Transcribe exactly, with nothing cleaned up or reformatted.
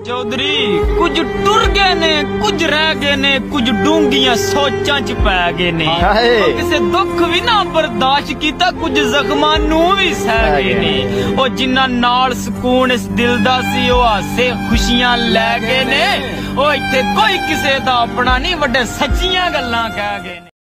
चौधरी कुछ टुर गए ने, कुछ रह गए ने, कुछ डूंगियां सोचां च पै गए ने। किसे दुख भी ना बर्दाश्त कीता, कुछ जख्मां नू भी सह गए ने। ओ जिन्ना नाल सुकून इस दिल दा सी, ओ हासे खुशियां लै गए ने। ओ इत्थे कोई किसे दा अपना नहीं, वड्डे सच्चियां गल्लां कह गए ने।